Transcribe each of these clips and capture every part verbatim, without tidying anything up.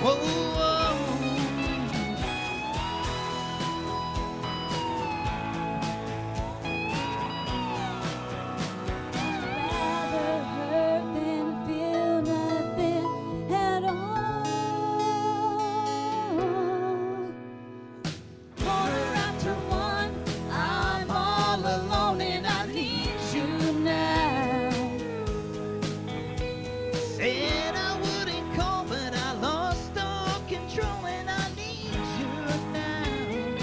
Whoa, whoa. Rather hurt than feel nothing at all. Quarter after one, I'm all alone and I need you now. Said I wouldn't call, but I lost all control and I need you now.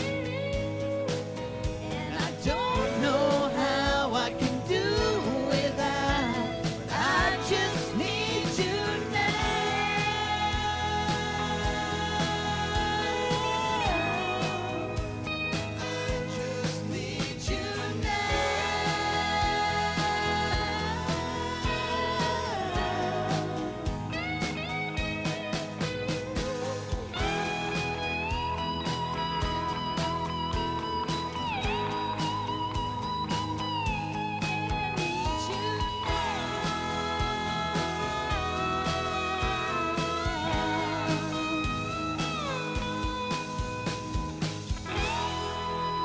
And I don't know how I can do without, but I just need you now. I just need you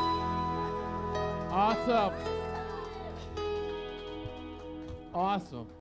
Awesome. Awesome.